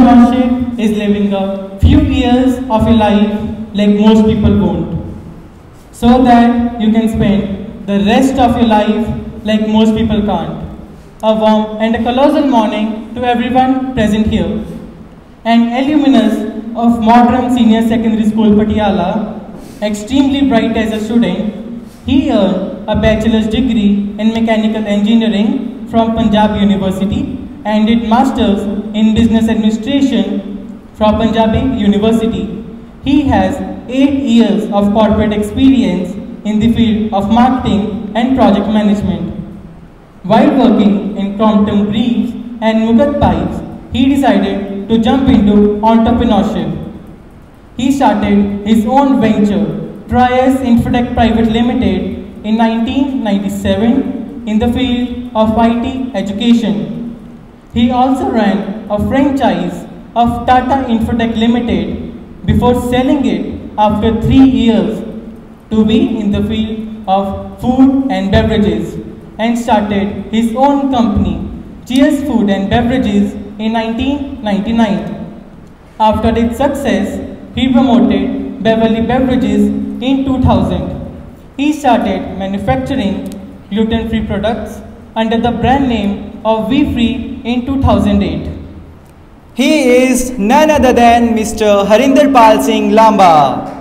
entrepreneurship is living a few years of a life like most people won't, so that you can spend the rest of your life like most people can't. A warm and a colossal morning to everyone present here. An alumnus of Modern Senior Secondary School Patiala, extremely bright as a student, he earned a bachelor's degree in mechanical engineering from Punjab University and did masters in business administration from Punjabi University. He has 8 years of corporate experience in the field of marketing and project management. While working in Crompton Briefs and Mugat Pipes, he decided to jump into entrepreneurship. He started his own venture, Trias Infotech Private Limited, in 1997 in the field of IT education. He also ran a franchise of Tata Infotech Limited before selling it after 3 years to be in the field of food and beverages, and started his own company, Cheers Food and Beverages, in 1999. After its success, he promoted Beverly Beverages in 2000. He started manufacturing gluten-free products under the brand name of WeFree in 2008. He is none other than Mr. Harinder Pal Singh Lamba.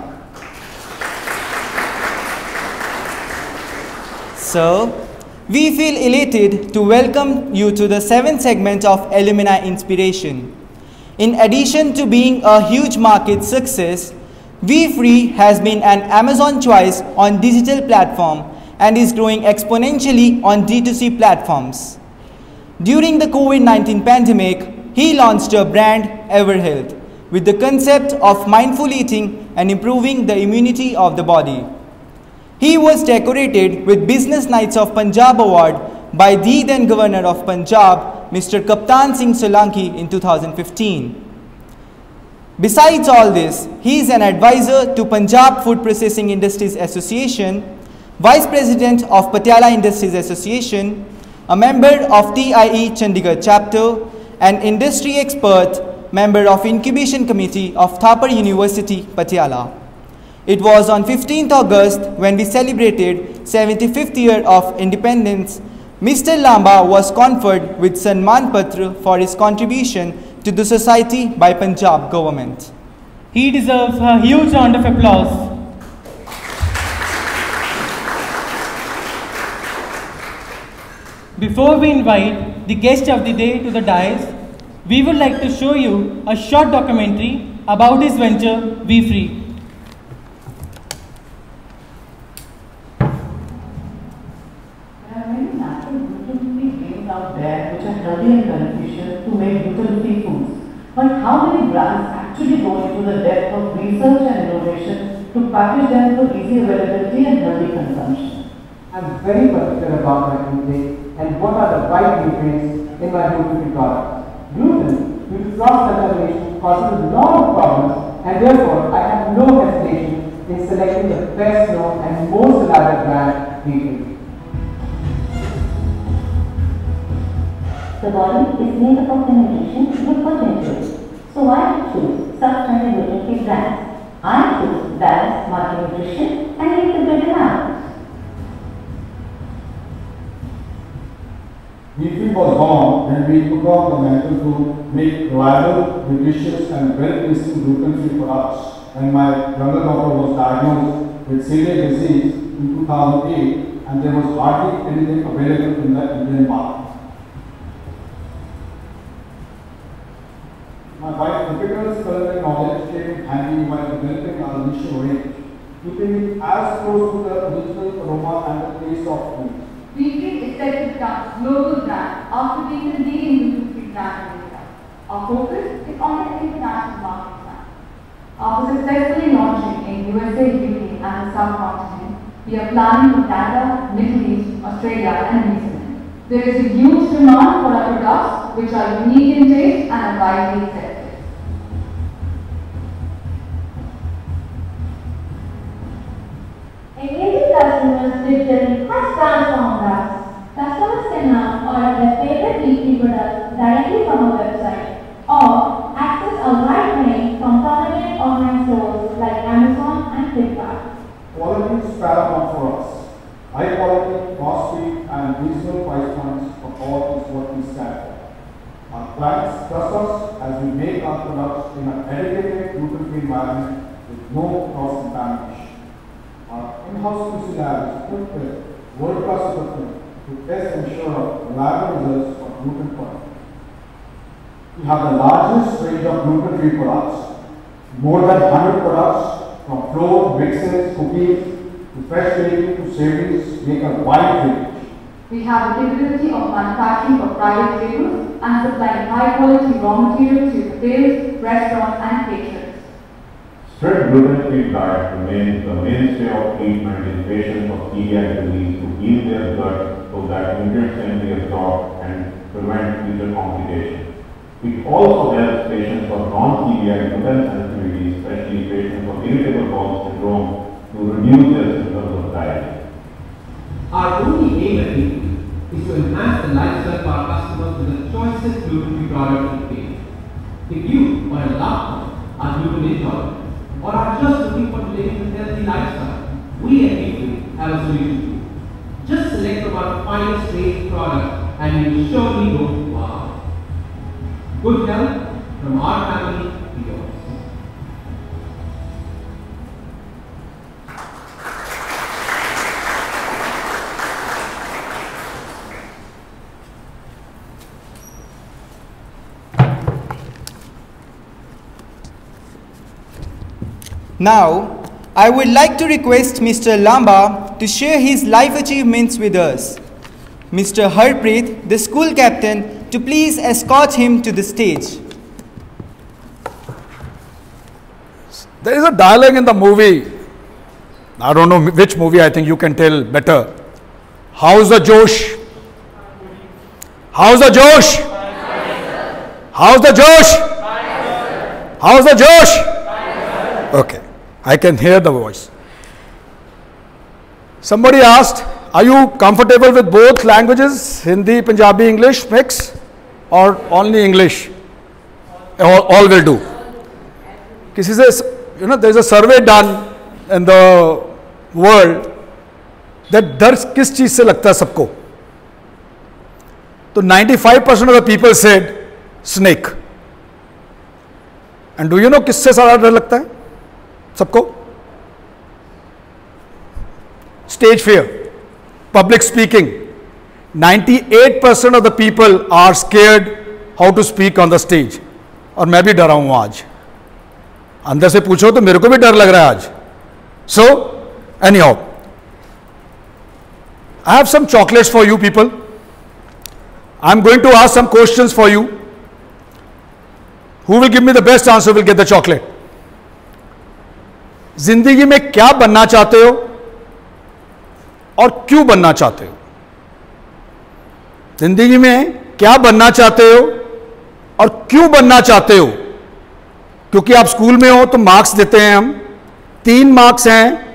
So, we feel elated to welcome you to the 7th segment of Alumni Inspiration. In addition to being a huge market success, WeFree has been an Amazon choice on digital platform and is growing exponentially on D2C platforms. During the COVID-19 pandemic, he launched a brand, EverHealth, with the concept of mindful eating and improving the immunity of the body. He was decorated with Business Knights of Punjab Award by the then Governor of Punjab, Mr. Kaptan Singh Solanki, in 2015. Besides all this, he is an advisor to Punjab Food Processing Industries Association, Vice President of Patiala Industries Association, a member of TIE Chandigarh chapter, an industry expert, member of Incubation Committee of Thapar University, Patiala. It was on 15th August when we celebrated 75th year of independence. Mr. Lamba was conferred with Sanman Patra for his contribution to the society by Punjab government. He deserves a huge round of applause. Before we invite the guest of the day to the dais, we would like to show you a short documentary about his venture, WeFree. Out there which are healthy and beneficial to make gluten-free foods. But how many brands actually go into the depth of research and innovation to package them for easy availability and healthy consumption? I'm very particular about my intake and what are the right nutrients in my gluten-free products. Gluten, due to cross-contamination, causes a lot of problems, and therefore I have no hesitation in selecting the best known and most reliable brand, WeFree. The body is made up of the nutrition you put into it. So why choose such gluten-free brands? I choose balanced multi-nutrition and eat the good enough. WeFree was born when we took on the mantle to make reliable, nutritious and well-tasting gluten-free products. And my younger daughter was diagnosed with celiac disease in 2008, and there was hardly anything available in the Indian market. My wife Deepika's culinary knowledge came in handy while developing our initial range, keeping it as close to the original aroma and the taste of food. WeFree is set to become global brand after being the leading gluten-free brand in India. Our focus is on the international market now. After successfully launching in USA, UK and the subcontinent, we are planning for Canada, Middle East, Australia and New Zealand. There is a huge demand for our products which are unique in taste and are widely accepted. Engaging customers digitally has transformed us. Customers can now order their favorite WeFree products directly from our website or access from prominent online stores like Amazon and Flipkart. Quality is paramount for us. High quality, costly, and reasonable price points for all is what we stand for. Our clients trust us as we make our products in a dedicated gluten-free environment with no cross-contamination. Our in-house QC lab is equipped with world-class equipment to test and ensure reliable results for gluten products. We have the largest range of gluten-free products, more than 100 products from flour, mixes, cookies, to fresh baking to savories, make a wide range. We have the capability of manufacturing for private labels and supplying high-quality raw materials to hotels, restaurants, and caterers. Strict gluten-free diet remains the mainstay of treatment in patients of celiac disease to heal their gut so that nutrients can be absorbed and prevent future complications. It also helps patients of non-celiac gluten sensitivity, especially patients of irritable bowel syndrome, to reduce their symptoms of diarrhea. Our only aim at Equity is to enhance the lifestyle of our customers with the choicest gluten-free product in India. If you or a loved one are gluten intolerant or are just looking for living a healthy lifestyle, we at Equity have a solution for you. Just select from our finest range products and you will surely go wow. Good health from our family to yours. Now, I would like to request Mr. Lamba to share his life achievements with us. Mr. Harpreet, the school captain, to please escort him to the stage. There is a dialogue in the movie, I don't know which movie, I think you can tell better. How's the Josh? How's the Josh? How's the Josh? How's the Josh? Okay, I can hear the voice. Somebody asked, are you comfortable with both languages, Hindi, Punjabi, English mix, or only English? All will do. Kisi se, there is a survey done in the world that dard kis cheez se lagta hai sabko. So 95% of the people said snake. And do you know किससे सारा डर लगता है सबको? Stage fear, public speaking. 98% of the people are scared how to speak on the stage. और मैं भी डरा हूँ आज. अंदर से पूछो तो मेरे को भी डर लग रहा है आज. So, anyhow, I have some chocolates for you people. I am going to ask some questions for you. Who will give me the best answer will get the chocolate. जिंदगी में क्या बनना चाहते हो और क्यों बनना चाहते हो? जिंदगी में क्या बनना चाहते हो और क्यों बनना चाहते हो? क्योंकि आप स्कूल में हो तो मार्क्स देते हैं हम. 3 मार्क्स हैं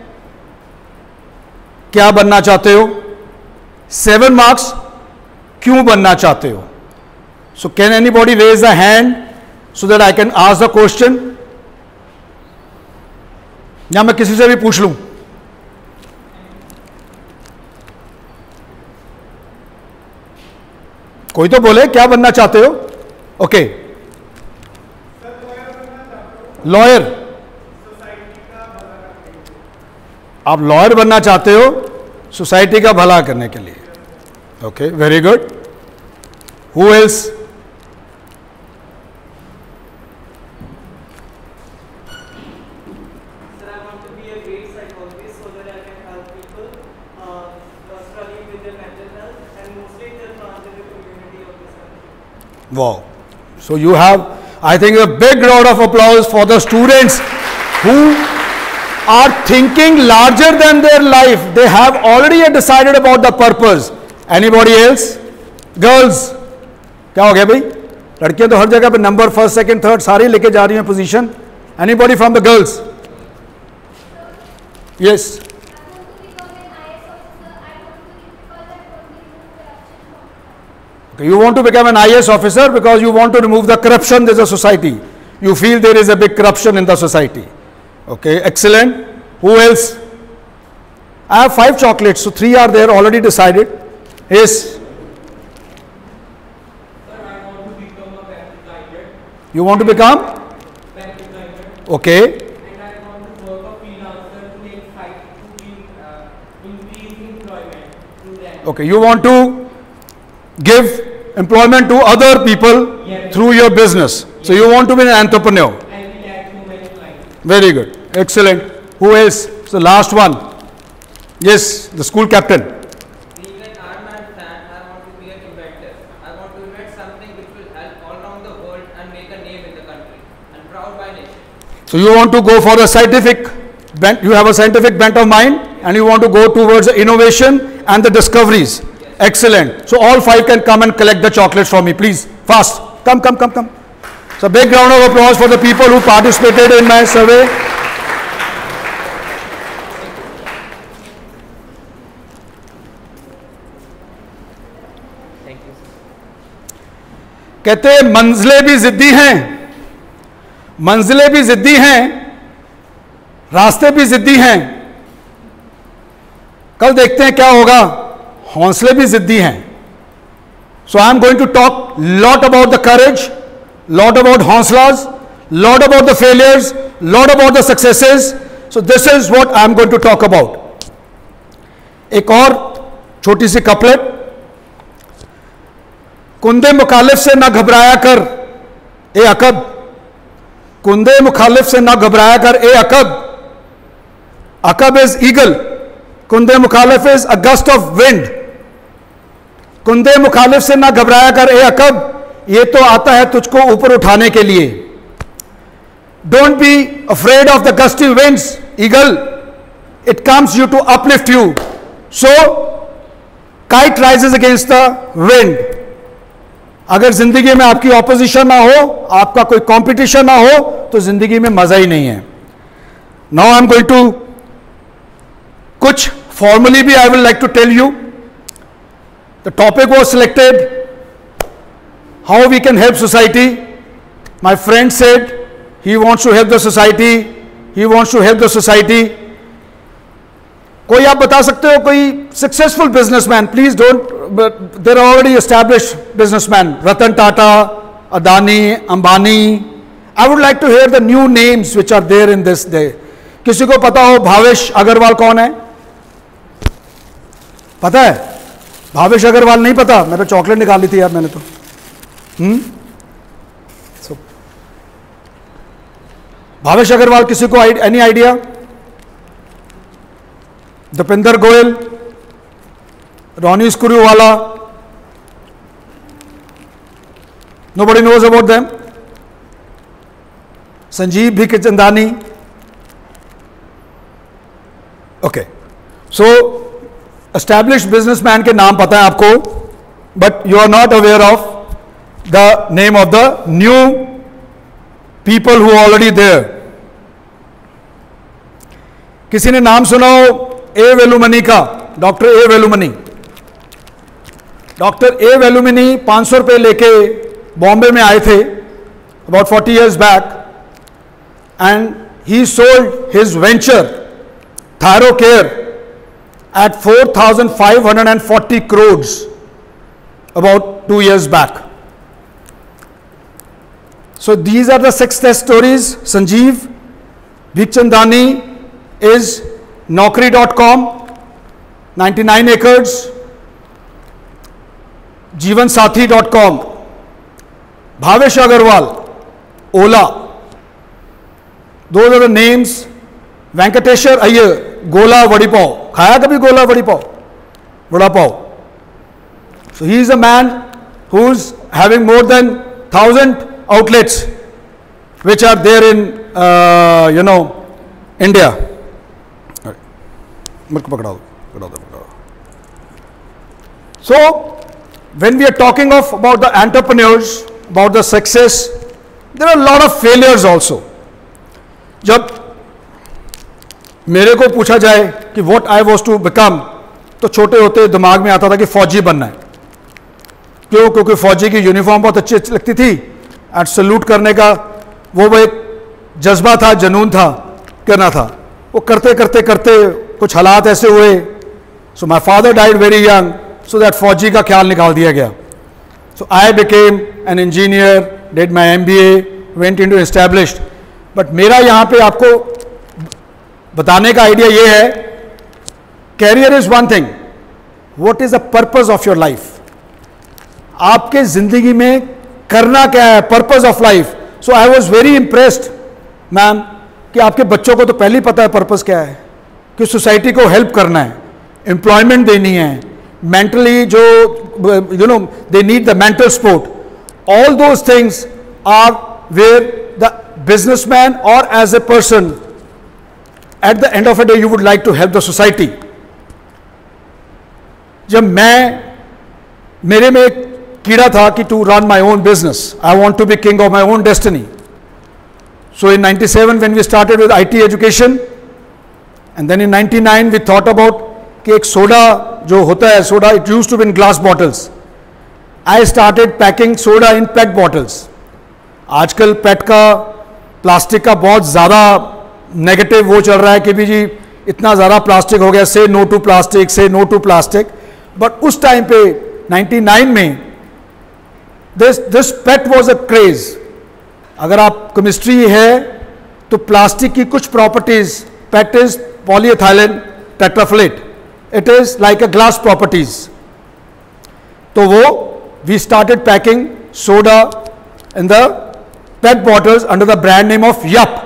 क्या बनना चाहते हो, 7 मार्क्स क्यों बनना चाहते हो. So can anybody raise a hand so that I can ask the question? या मैं किसी से भी पूछ लूं? कोई तो बोले क्या बनना चाहते हो? Okay, lawyer. आप लॉयर बनना चाहते हो सोसाइटी का भला करने के लिए. Okay, very good. Who else? Wow. So you have, I think, a big round of applause for the students who are thinking larger than their life. They have already decided about the purpose. Anybody else? Girls, क्या हो गया भाई? लड़कियां तो हर जगह पे number first second third सारी लेके जा रही हैं position. Anybody from the girls? Yes. Okay, you want to become an IAS officer because you want to remove the corruption in the society. you feel there is a big corruption in the society. Okay, excellent. Who else? I have 5 chocolates, so 3 are there already decided. Yes. You want to become? Okay. And I want to work a freelancer to increase employment to them. Okay, you want to give employment to other people through your business. So you want to be an entrepreneur. And we add so many clients. Very good. Excellent. Who else? So last one. Yes, the school captain. Being an armed man, I want to be an inventor. I want to invent something which will help all around the world and make a name in the country. And proud by nation. So you want to go for a scientific bent, you have a scientific bent of mind, and you want to go towards the innovation and the discoveries. Yes. Excellent. So all 5 can come and collect the chocolates from me, please. Fast. Come. So big round of applause for the people who participated in my survey. Thank you. कहते हैं मंजिलें भी जिद्दी हैं, मंजिलें भी जिद्दी हैं, रास्ते भी जिद्दी हैं, कल देखते हैं क्या होगा, हौसले भी जिद्दी हैं. So I am going to talk lot about the courage, lot about हौसलास, lot about the failures, lot about the successes. So this is what I am going to talk about. एक और छोटी सी कपलेट. कुंदे मुखालिफ से ना घबराया कर ए अकब, कुंदे मुखालिफ से ना घबराया कर ए अकब. अकब इज ईगल, कुंदे मुखालिफ is a gust of wind. कुंदे मुखालिफ से ना घबराया कर ए अकब, ये तो आता है तुझको ऊपर उठाने के लिए. Don't be afraid of the gusty winds eagle, it comes you to uplift you. So kite rises against the wind. अगर जिंदगी में आपकी ऑपोजिशन ना हो, आपका कोई कंपटीशन ना हो, तो जिंदगी में मजा ही नहीं है. Now I am going to कुछ फॉर्मली भी I will like to tell you. The topic was selected, how we can help society. My friend said he wants to help the society, he wants to help the society. कोई आप बता सकते हो कोई successful businessman? Please don't, there are already established businessman, Ratan Tata, Adani, Ambani. I would like to hear the new names which are there in this day. किसी को पता हो भावेश अग्रवाल कौन है? पता है? भावेश अग्रवाल नहीं पता? मेरे चॉकलेट निकाली थी यार मैंने तो. भावेश अग्रवाल किसी को any idea? Deepinder Goyal, Ronnie Screwvala, nobody knows about them. Sanjeev Bikhchandani. Okay, so established businessman के नाम पता है आपको, but you are not aware of the name of the new people who already there. किसी ने नाम सुना हो ए वेलुमनी का? Doctor A Velumani. Doctor A Velumani 500 रुपये लेके बॉम्बे में आए थे about 40 years back, and he sold his venture ThyroCare at 4,540 crores about 2 years back. So these are the success stories. Sanjeev Bhikhchandani is Naukri.com, 99 acres. Jeevansathi.com. Bhavesh Agarwal, Ola. Those are the names. Venkateshwar Iyer, Gola Vadi Pav. खाया कभी गोला वड़ी पाव, vada pav? So he is a man who is having more than 1,000 outlets which are there in India. So when we are talking about the entrepreneurs, about the success, there are a lot of failures also. जब मेरे को पूछा जाए कि what I was to become, तो छोटे होते दिमाग में आता था कि फौजी बनना है. क्यों? क्योंकि फौजी की यूनिफॉर्म बहुत अच्छी लगती थी, एंड सल्यूट करने का वो एक जज्बा था, जुनून था, करना था। वो करते करते करते कुछ हालात ऐसे हुए, so my father died very young, so that फौजी का ख्याल निकाल दिया गया। So I became an engineer, did my MBA, went into established. But मेरा यहाँ पे आपको बताने का आइडिया ये है, career is one thing, what is the purpose of your life? आपके जिंदगी में करना क्या है, purpose of life. So I was very impressed ma'am कि आपके बच्चों को तो पहले ही पता है पर्पस क्या है, कि सोसाइटी को हेल्प करना है, एम्प्लॉयमेंट देनी है, मेंटली जो they need the mental support, all those things are where the businessman और as a person at the end of a day you would like to help the society. जब मेरे में एक कीड़ा था कि to run my own business, I want to be king of my own destiny. So in 97 when we started with IT education, and then in 99 we thought about कि एक soda जो होता है, soda it used to be in glass bottles. I started packing soda in PET bottles. आजकल PET का, plastic का बहुत ज़्यादा नेगेटिव वो चल रहा है कि भी जी इतना ज़्यादा प्लास्टिक हो गया, say no to plastic, say no to plastic. But उस टाइम पे 99 में this PET was a craze. अगर आप केमिस्ट्री है तो प्लास्टिक की कुछ properties, PET is polyethylene terephthalate, it is like a glass properties. तो वो we started packing soda in the PET bottles under the brand name of Yup.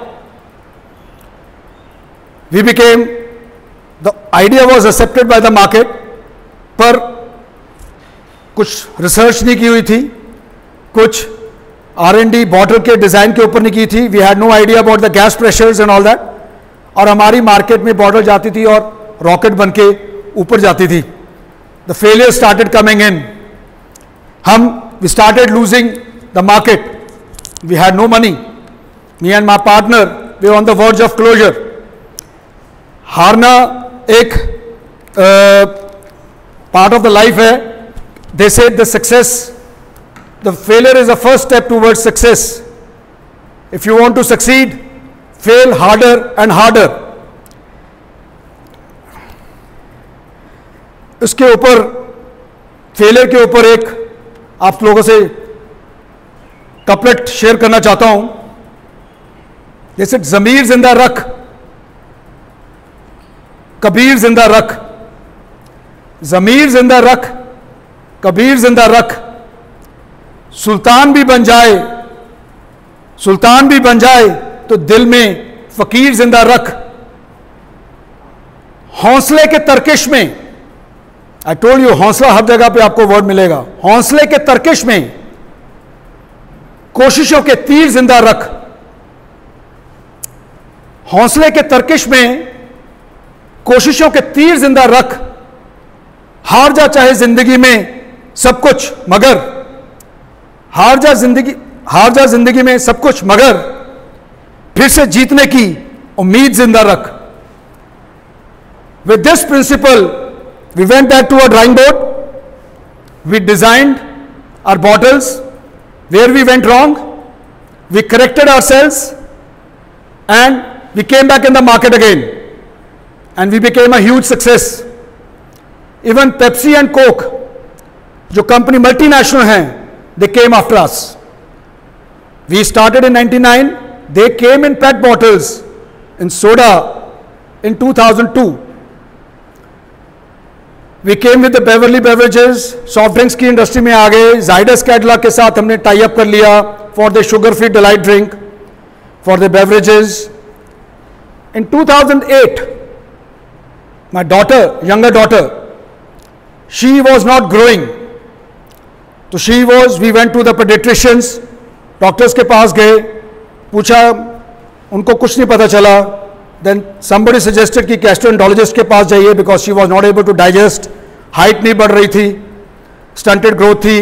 We became, the idea was accepted by the market, पर कुछ research नहीं की हुई थी, कुछ R&D bottle के डिजाइन के ऊपर नहीं की थी। We had no idea about the gas pressures and all that. और हमारी मार्केट में बॉटल जाती थी और रॉकेट बन के ऊपर जाती थी। The failure started coming in, we started losing the market, we had no money, me and my partner we on the verge of closure. हारना एक पार्ट ऑफ द लाइफ है। They said the success, the failure is the first step towards success. If you want to succeed, fail harder and harder. इसके ऊपर, failure के ऊपर एक आप लोगों से कपलेट शेयर करना चाहता हूं। जैसे ज़मीर जिंदा रख, कबीर जिंदा रख, ज़मीर जिंदा रख, कबीर जिंदा रख, सुल्तान भी बन जाए, सुल्तान भी बन जाए तो दिल में फकीर जिंदा रख। हौसले के तरकिश में, आई टोल्ड यू हौसला हर जगह पे आपको वर्ड मिलेगा। हौसले के तरकिश में कोशिशों के तीर जिंदा रख, हौसले के तरकिश में कोशिशों के तीर जिंदा रख। हार जा चाहे जिंदगी में सब कुछ, मगर हार जा जिंदगी में सब कुछ, मगर फिर से जीतने की उम्मीद जिंदा रख। With this principle we went back to a drawing board, we designed our bottles, where we went wrong, we corrected ourselves and we came back in the market again and we became a huge success. Even Pepsi and Coke जो company multinational हैं, they came after us. We started in 99, they came in PET bottles, in soda in 2002. We came with the Beverly Beverages, soft drinks की industry में आ गए। Zydus Cadila के साथ हमने tie up कर लिया for the sugar free delight drink, for the beverages. In 2008, my daughter, younger daughter, she was not growing. तो we went to the paediatricians, doctors के पास गए, पूछा, उनको कुछ नहीं पता चला। देन समबडी सजेस्टेड कि गैस्ट्रोएंटरोलॉजिस्ट के पास जाइए, because she was not able to digest, height नहीं बढ़ रही थी, स्टंटेड ग्रोथ थी,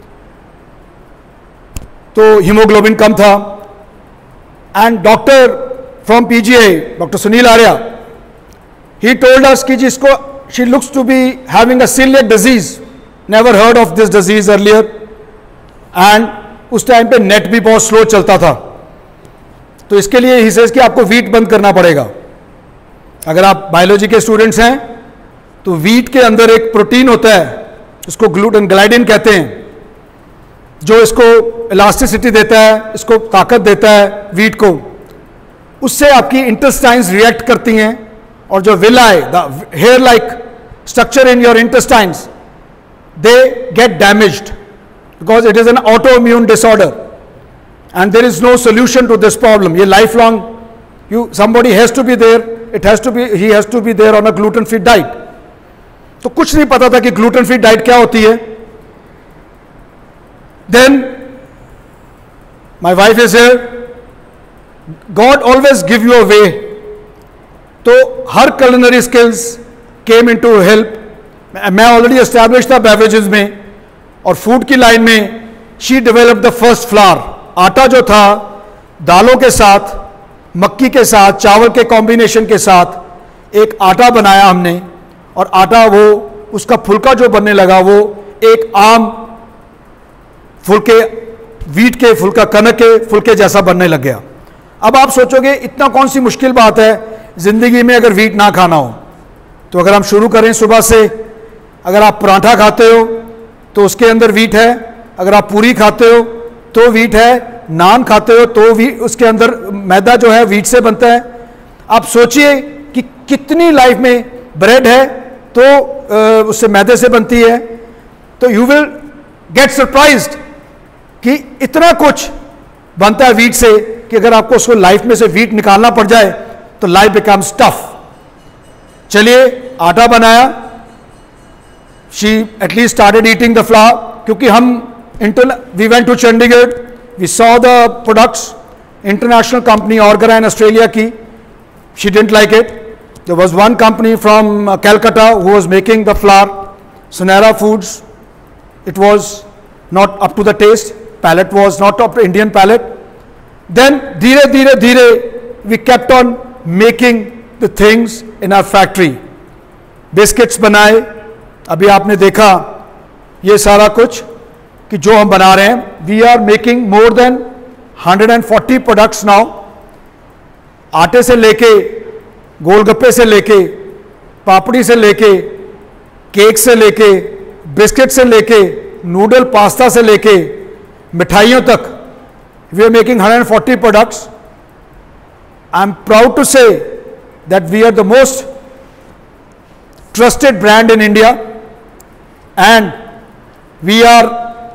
तो हीमोग्लोबिन कम था। And doctor from PGI, doctor Sunil Arya, he told us कि जिसको she looks to be having a coeliac disease, never heard of this disease earlier. एंड उस टाइम पे नेट भी बहुत स्लो चलता था, तो इसके लिए ही सेज कि आपको वीट बंद करना पड़ेगा। अगर आप बायोलॉजी के स्टूडेंट्स हैं तो वीट के अंदर एक प्रोटीन होता है, इसको ग्लूटेन ग्लाइडिन कहते हैं, जो इसको इलास्टिसिटी देता है, इसको ताकत देता है वीट को। उससे आपकी इंटेस्टाइन्स रिएक्ट करती हैं और जो villi, the hair like structure in your intestines, they get damaged because it is an auto immune disorder and there is no solution to this problem. ये life long somebody has to be there, he has to be there on a gluten free diet. तो कुछ नहीं पता था कि gluten free diet क्या होती है. Then my wife is here. God always give you a way. तो हर culinary skills came into help. मैं already established था beverages में और food की line में she developed the first flour. आटा जो था दालों के साथ, मक्की के साथ, चावल के कॉम्बिनेशन के साथ एक आटा बनाया हमने और आटा वो उसका फुलका जो बनने लगा वो एक आम फुलके, वीट के फुलका, कनक के फुलके जैसा बनने लग गया. अब आप सोचोगे इतना कौन सी मुश्किल बात है जिंदगी में अगर वीट ना खाना हो. तो अगर हम शुरू करें सुबह से, अगर आप पराठा खाते हो तो उसके अंदर वीट है, अगर आप पूरी खाते हो तो वीट है, नान खाते हो तो भी उसके अंदर मैदा जो है वीट से बनता है. आप सोचिए कि कितनी लाइफ में ब्रेड है तो उससे मैदे से बनती है. तो यू विल गेट सरप्राइज्ड कि इतना कुछ बनता है वीट से कि अगर आपको उसको लाइफ में से वीट निकालना पड़ जाए तो लाइफ बिकम्स टफ. चलिए आटा बनाया, she at least started eating the flour, क्योंकि हम we went to Chandigarh, we saw the products, international company Orgaran Australia ki, she didn't like it. There was one company from Calcutta who was making the flour, Sonera Foods. It was not up to the taste, palate was not up to Indian palate. Then dhire we kept on making the things in our factory. Biscuits बनाए, अभी आपने देखा ये सारा कुछ कि जो हम बना रहे हैं. We are making more than 140 products now. आटे से लेके, गोलगप्पे से लेके, पापड़ी से लेके, केक से लेके, बिस्किट से लेके, नूडल पास्ता से लेके, मिठाइयों तक. We are making 140 products. I am proud to say that we are the most trusted brand in India and we are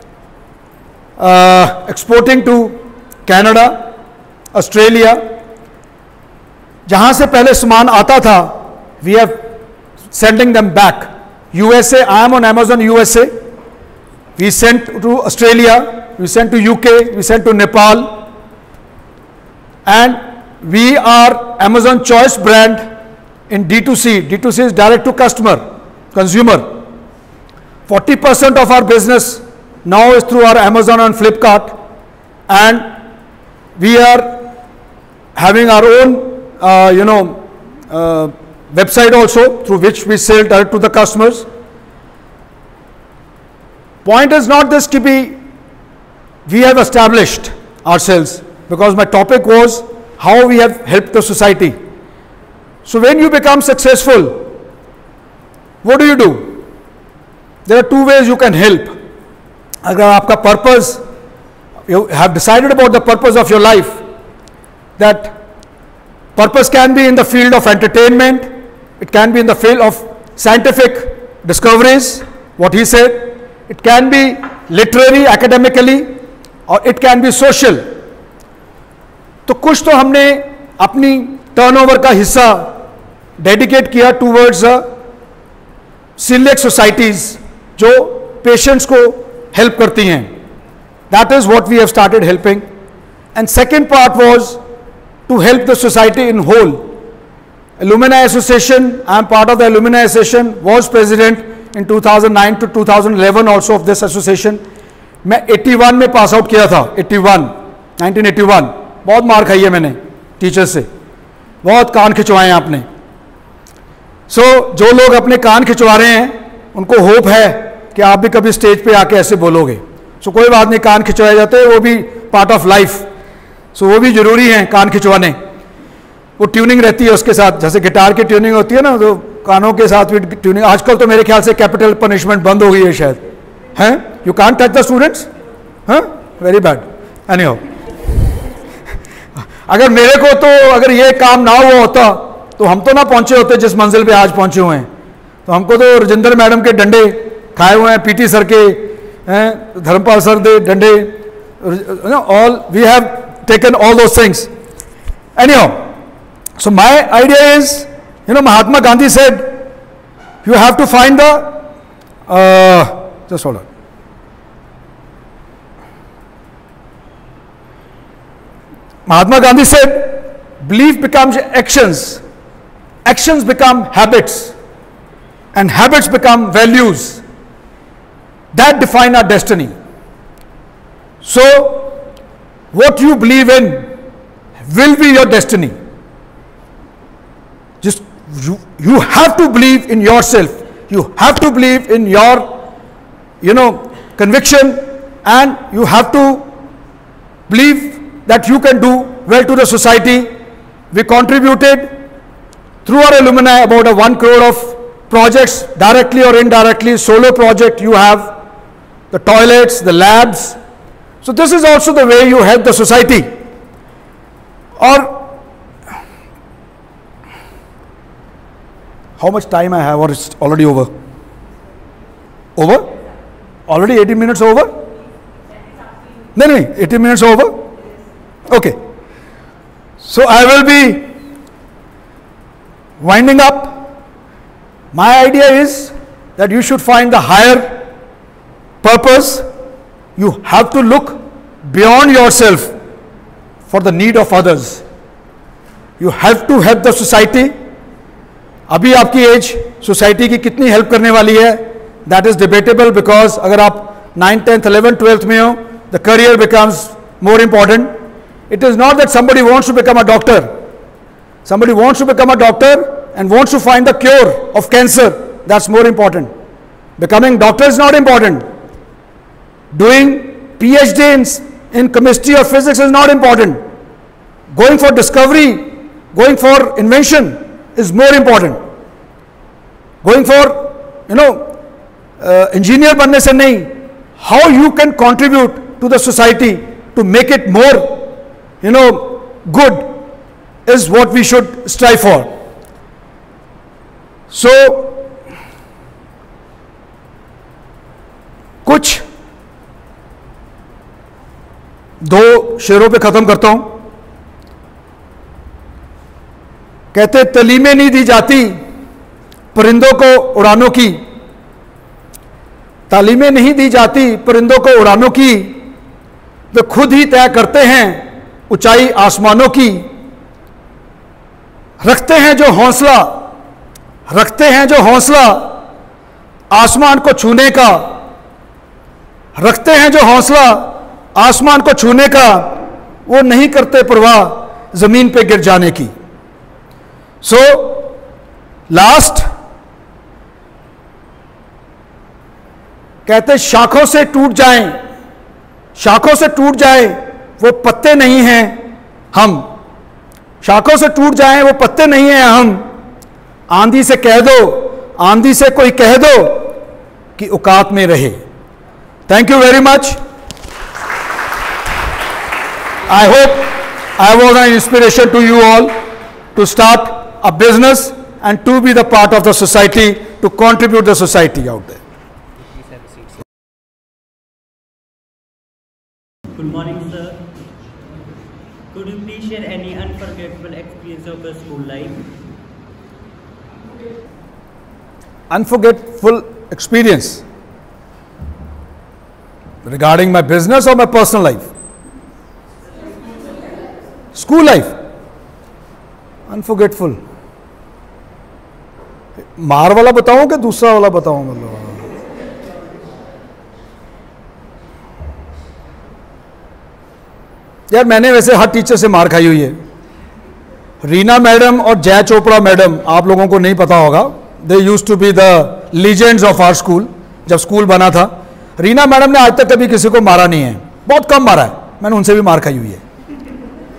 exporting to Canada, Australia. जहां से पहले सामान आता था we are sending them back. USA, I am on Amazon USA. We sent to Australia, we sent to UK, we sent to Nepal, and we are Amazon choice brand in D2C. D2C is direct to customer, consumer. 40% of our business now is through our Amazon and Flipkart, and we are having our own website also through which we sell direct to the customers. Point is not this ki we have established ourselves, because my topic was how we have helped the society. So when you become successful, what do? There are two ways you can help. अगर आपका पर्पस, you have decided about the purpose of your life, that purpose can be in the field of entertainment, it can be in the field of scientific discoveries, what he said, it can be literary, academically, or it can be social. तो कुछ तो हमने अपनी turnover का हिस्सा dedicate किया towards select societies जो patients को हेल्प करती हैं. That is what we have started helping. And second part was to help the society in whole. Alumni Association, I am part of the Alumni Association, was president in 2009 to 2011 also of this association. मैं 81 में pass out किया था. 1981. बहुत मार खाई है मैंने teacher से, बहुत कान खिंचवाए हैं आपने. जो लोग अपने कान खिंचवा रहे हैं उनको होप है कि आप भी कभी स्टेज पे आके ऐसे बोलोगे. कोई बात नहीं, कान खिंचवाए जाते हैं, वो भी पार्ट ऑफ लाइफ. सो वो भी जरूरी है कान खिंचवाने, वो ट्यूनिंग रहती है उसके साथ, जैसे गिटार की ट्यूनिंग होती है ना, तो कानों के साथ भी ट्यूनिंग। आजकल तो मेरे ख्याल से कैपिटल पनिशमेंट बंद हो गई है शायद, हैं? You can't touch the students, हाँ, वेरी बैड। एनीहाउ, अगर मेरे को तो अगर ये काम ना हुआ होता तो हम तो ना पहुंचे होते जिस मंजिल पे आज पहुंचे हुए हैं। तो हमको तो राजेंद्र मैडम के डंडे खाए हुए हैं, पीटी सर के, धर्मपाल सर के डंडे, all we have taken all those things. Anyhow, so my idea is, Mahatma Gandhi said, you have to find the, just hold on. Mahatma Gandhi said, belief becomes actions, actions become habits, and habits become values that define our destiny. So, what you believe in will be your destiny. Just you have to believe in yourself, you have to believe in your conviction, and you have to believe that you can do well to the society. We contributed through our alumni about 1 crore of projects, directly or indirectly. Solo project, you have the toilets, the labs. So this is also the way you help the society. Or how much time I have, or it's already over? Over? Already 18 minutes over? No, 18 minutes over? Okay. So I will be winding up. My idea is that you should find the higher purpose. You have to look beyond yourself for the need of others. You have to help the society. अभी आपकी as society की कितनी help करने वाली है, that is debatable, because अगर आप 9th, 10th, 11th, 12th में हो, the career becomes more important. It is not that somebody wants to become a doctor. Somebody wants to become a doctor and wants to find the cure of cancer. That's more important. Becoming doctor is not important. Doing PhD in chemistry or physics is not important. Going for discovery, going for invention is more important. Going for engineer बनने से नहीं, how you can contribute to the society to make it more good is what we should strive for. So कुछ 2 शेरों पे खत्म करता हूं. कहते तलीमें नहीं दी जाती परिंदों को उड़ानों की, तालीमें नहीं दी जाती परिंदों को उड़ानों की, वे खुद ही तय करते हैं ऊंचाई आसमानों की. रखते हैं जो हौसला, रखते हैं जो हौसला आसमान को छूने का, रखते हैं जो हौसला आसमान को छूने का, वो नहीं करते परवाह जमीन पे गिर जाने की. सो लास्ट कहते शाखों से टूट जाएं, शाखों से टूट जाए वो पत्ते नहीं हैं हम, शाखों से टूट जाएं वो पत्ते नहीं हैं हम. आंधी से कह दो, आंधी से कोई कह दो कि औकात में रहे. Thank you very much. I hope I was an inspiration to you all to start a business and to be the part of the society, to contribute the society out there. Good morning, sir. Could you please share any unforgettable experience of your school life? Unforgettable experience regarding my business or my personal life? School life. Unforgetful. मार वाला बताऊं कि दूसरा वाला बताऊं? मतलब यार मैंने वैसे हर टीचर से मार खाई हुई है. रीना मैडम और जय चोपड़ा मैडम, आप लोगों को नहीं पता होगा, they used to be the legends of our school. जब स्कूल बना था, रीना मैडम ने आज तक कभी किसी को मारा नहीं है, बहुत कम मारा है. मैंने उनसे भी मार खाई हुई है.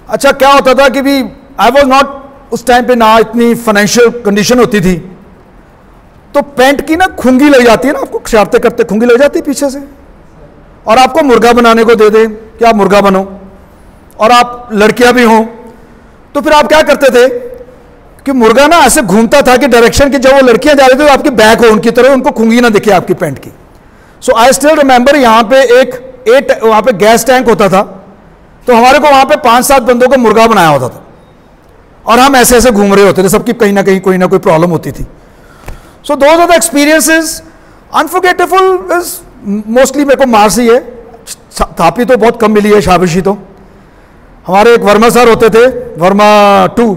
अच्छा क्या होता था कि भी आई वॉज नॉट, उस टाइम पे ना इतनी फाइनेंशियल कंडीशन होती थी, तो पैंट की ना खुंगी लग जाती है ना, आपको शरारते करते खुंगी लग जाती है पीछे से, और आपको मुर्गा बनाने को दे दे कि आप मुर्गा बनो, और आप लड़कियां भी हों, तो फिर आप क्या करते थे कि मुर्गा ना ऐसे घूमता था कि डायरेक्शन की, जब वो लड़कियां जा रही थी तो आपकी बैक हो उनकी तरह, उनको खुंगी ना दिखे आपकी पैंट की। सो आई स्टिल रिमेंबर, यहाँ पे वहाँ पे गैस टैंक होता था, तो हमारे को वहाँ पे 5-7 बंदों को मुर्गा बनाया होता था, और हम ऐसे ऐसे घूम रहे होते थे, सबकी कहीं ना कहीं कोई ना कोई प्रॉब्लम होती थी। So those are the experiences. Unforgettable is mostly मेरे को मार्स ही है, थापी तो बहुत कम मिली है, शाबाशी तो। हमारे एक वर्मा सर होते थे, वर्मा 2,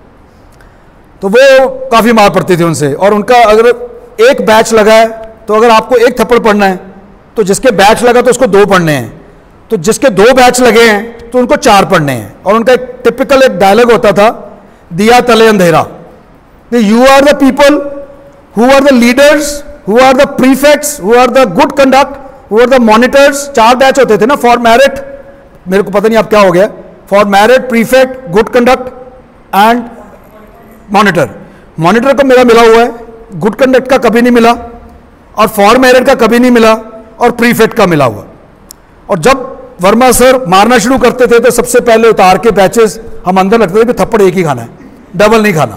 तो वो काफ़ी मार पड़ती थी उनसे, और उनका अगर एक बैच लगा है तो अगर आपको एक थप्पड़ पढ़ना है तो जिसके बैच लगा तो उसको 2 पढ़ने हैं, तो जिसके 2 बैच लगे हैं तो उनको 4 पढ़ने हैं। और उनका एक टिपिकल एक डायलॉग होता था, दिया तले अंधेरा, you are the people who are the leaders, who are the prefects, who are the good conduct, who are the monitors. 4 batch होते थे ना फॉर मेरिट, मेरे को पता नहीं अब क्या हो गया, for merit, prefect, good conduct and monitor. Monitor को मेरा मिला हुआ है, गुड कंडक्ट का कभी नहीं मिला, और फॉर मेरिट का कभी नहीं मिला, और प्रीफेक्ट का मिला हुआ। और जब वर्मा सर मारना शुरू करते थे तो सबसे पहले उतार के बैचेस हम अंदर रखते थे कि थप्पड़ एक ही खाना है, डबल नहीं खाना।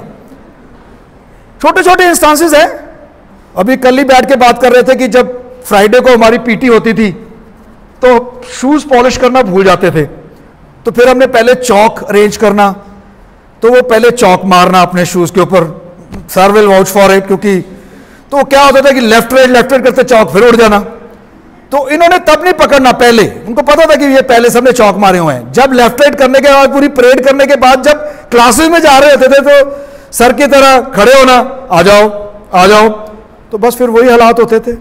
छोटे छोटे इंस्टांसेस हैं। अभी कल ही बैठ के बात कर रहे थे कि जब फ्राइडे को हमारी पीटी होती थी तो शूज पॉलिश करना भूल जाते थे, तो फिर हमने पहले चौक अरेंज करना, तो वो पहले चौक मारना अपने शूज के ऊपर, sir will vouch for it, क्योंकि तो क्या होता था कि लेफ्ट राइट करते चौक फिर उड़ जाना। तो इन्होंने तब नहीं पकड़ना, पहले उनको पता था कि ये पहले सबने चौक मारे हुए हैं। जब लेफ्ट राइट करने के बाद, पूरी परेड करने के बाद जब क्लासेस में जा रहे होते थे तो सर की तरह खड़े होना, आ जाओ आ जाओ, तो बस फिर वही हालात होते थे।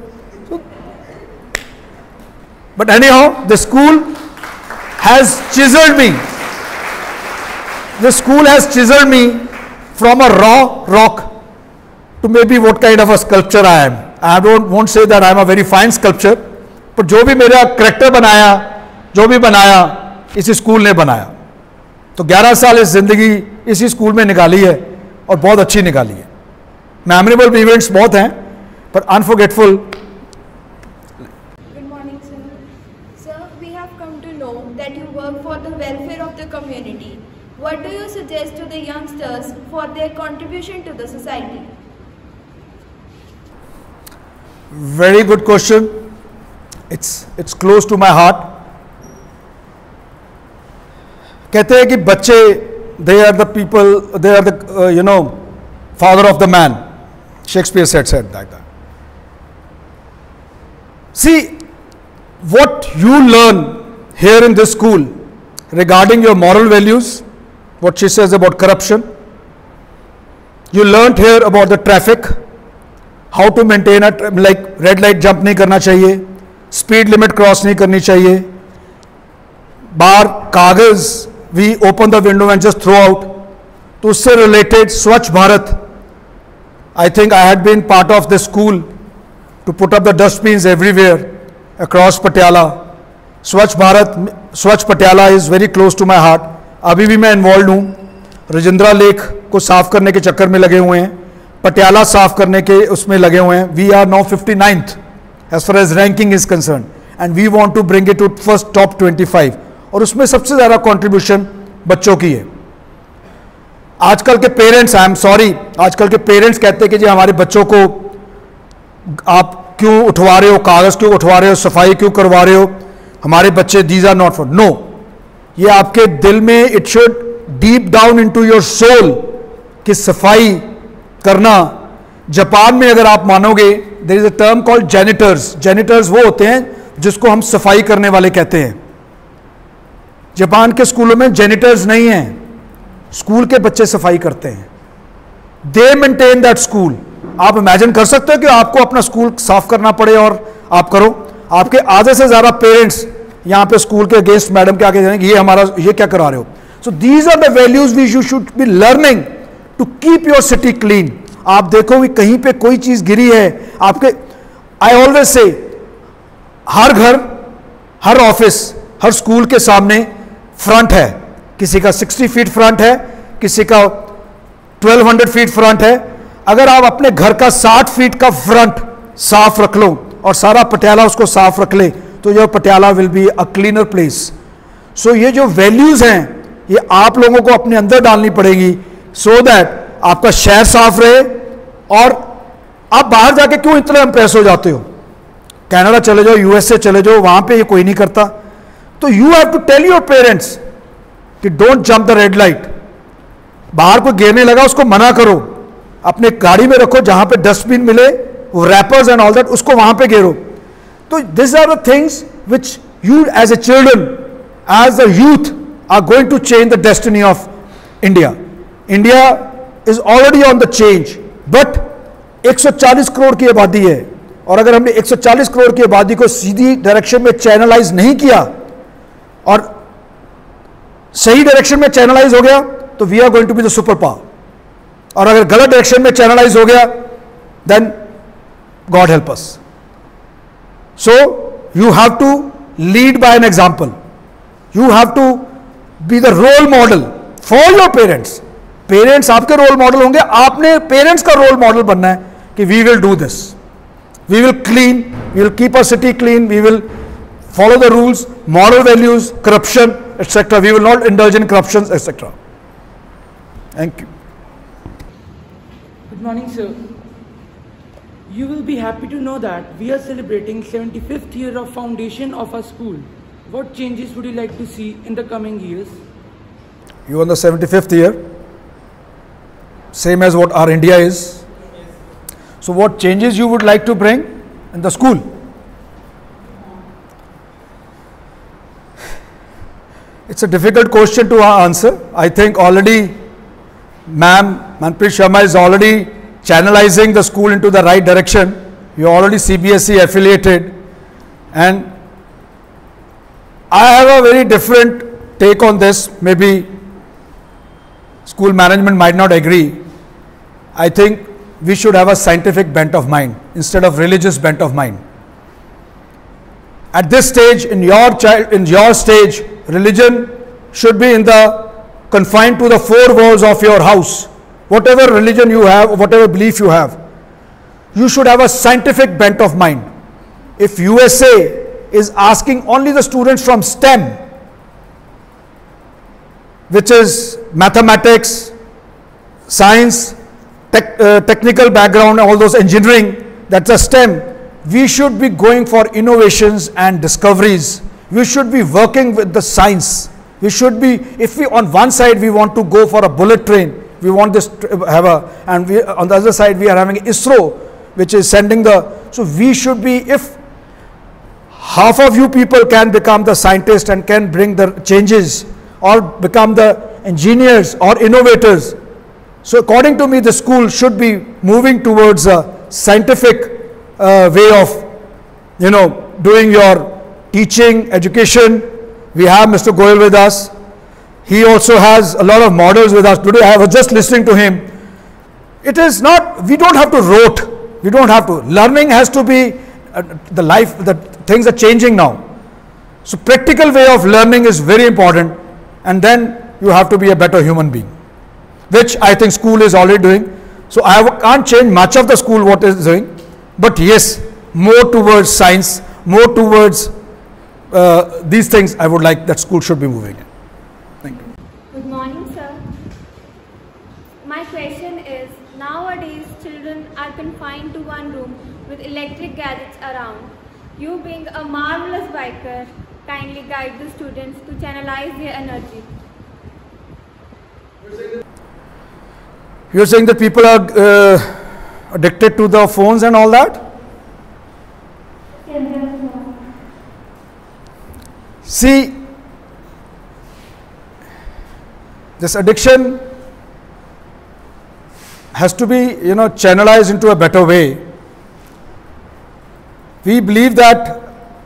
But anyhow the school has chiselled me, the school has chiseled me from a raw rock to maybe what kind of a sculpture I am. I won't say that I am a very fine sculpture, but जो भी मेरा character बनाया, जो भी बनाया इसी school ने बनाया। तो 11 साल इस जिंदगी इसी स्कूल में निकाली है, और बहुत अच्छी निकाली है। मेमोरेबल इवेंट्स बहुत हैं, पर अनफॉरगेटफुल। Good morning, sir. Sir, we have come to know that you work for the welfare of the community. What do you suggest to the youngsters for their contribution to the society? Very good question. It's close to my heart. कहते हैं कि बच्चे, they are the people, they are the father of the man. Shakespeare said like that. See, what you learn here in this school regarding your moral values, what she says about corruption, you learnt here about the traffic, how to maintain like red light jump नहीं करना चाहिए, speed limit cross नहीं करनी चाहिए, बाहर कागज we open the window and just throw out, तो उससे related स्वच्छ Bharat, I think I had been part of the school to put up the dustbins everywhere across Patiala. स्वच्छ भारत, स्वच्छ Patiala is very close to my heart. अभी भी मैं involve हूँ, Rajindra lake को साफ करने के चक्कर में लगे हुए हैं, पटियाला साफ करने के उसमें लगे हुए हैं। We are now 59th as far as ranking is concerned and we want to bring it to first top 25, और उसमें सबसे ज़्यादा कंट्रीब्यूशन बच्चों की है। आजकल के पेरेंट्स, आई एम सॉरी, आजकल के पेरेंट्स कहते हैं कि जी हमारे बच्चों को आप क्यों उठवा रहे हो, कागज़ क्यों उठवा रहे हो, सफाई क्यों करवा रहे हो, हमारे बच्चे these are not for. No, ये आपके दिल में, it should deep down into your soul कि सफाई करना। जापान में अगर आप मानोगे, there is a term called janitors. Janitors वो होते हैं जिसको हम सफाई करने वाले कहते हैं। जापान के स्कूलों में जेनिटर्स नहीं हैं, स्कूल के बच्चे सफाई करते हैं, दे मेंटेन दैट स्कूल। आप इमेजिन कर सकते हो कि आपको अपना स्कूल साफ करना पड़े और आप करो। आपके आधे से ज्यादा पेरेंट्स यहाँ पे स्कूल के अगेंस्ट मैडम के आगे जाएंगे, ये हमारा, ये क्या करा रहे हो। So these are the values we you should be learning to keep your city clean. आप देखो कि कहीं पे कोई चीज गिरी है आपके, आई ऑलवेज से, हर घर, हर ऑफिस, हर स्कूल के सामने फ्रंट है, किसी का 60 फीट फ्रंट है, किसी का 1200 फीट फ्रंट है। अगर आप अपने घर का 60 फीट का फ्रंट साफ रख लो और सारा पटियाला उसको साफ रख ले, तो यह Patiala will be a cleaner place. So ये जो वैल्यूज हैं ये आप लोगों को अपने अंदर डालनी पड़ेगी, सो दैट आपका शहर साफ रहे। और आप बाहर जाके क्यों इतना इंप्रेस हो जाते हो? कनाडा चले जाओ, यूएसए चले जाओ, वहां पे ये कोई नहीं करता। तो you have to tell your parents कि don't jump the red light. बाहर कोई गिरने लगा उसको मना करो, अपने गाड़ी में रखो, जहां पे डस्टबिन मिले, रैपर्स एंड ऑल दैट, उसको वहां पे गिरो। तो this are the things which you as a children, as the youth are going to change the destiny of India. India is already on the change, but 140 crore की आबादी है, और अगर हमने 140 करोड़ की आबादी को सीधी डायरेक्शन में चैनलाइज नहीं किया और सही डायरेक्शन में चैनलाइज हो गया, तो we are going to be the super power. और अगर गलत डायरेक्शन में चैनलाइज हो गया, then God help us. So you have to lead by an example, you have to be the role model for your parents. Parents आपके role model होंगे, आपने parents का रोल मॉडल बनना है कि we will do this, we will clean, we will keep our city clean, we will follow the rules, moral values, corruption, etc. We will not indulge in corruptions, etc. Thank you. Good morning, sir. You will be happy to know that we are celebrating 75th year of foundation of our school. What changes would you like to see in the coming years? You on the 75th year, same as what our India is. So what changes you would like to bring in the school? It's a difficult question to answer. I think already Ma'am Manpreet Sharma is already channelizing the school into the right direction. You are already CBSE affiliated, and I have a very different take on this. Maybe school management might not agree. I think we should have a scientific bent of mind instead of religious bent of mind. At this stage, in your stage, religion should be confined to the four walls of your house. Whatever religion you have, whatever belief you have, you should have a scientific bent of mind. If USA is asking only the students from STEM, which is mathematics, science, technical background, all those engineering, that's a STEM. We should be going for innovations and discoveries. We should be working with the science. We should be, if we on one side we want to go for a bullet train, we want this to have a, and we, on the other side we are having ISRO, which is sending the, so we should be, if half of you people can become the scientist and can bring the changes or become the engineers or innovators, so according to me, the school should be moving towards a scientific way of, doing your teaching, education. We have Mr. Goyal with us. He also has a lot of models with us. Today I was just listening to him. It is not, we don't have to rote. We don't have to. Learning has to be the life, the things are changing now. So practical way of learning is very important, and then you have to be a better human being, which I think school is already doing. So I can't change much of the school what is doing, but yes, more towards science, more towards these things I would like that school should be moving in. Thank you. Good morning, sir. My question is, nowadays children are confined to one room with electric gadgets around. You being a marvelous biker, kindly guide the students to channelize their energy. You're saying that people are addicted to the phones and all that? See, this addiction has to be, channelized into a better way. We believe that,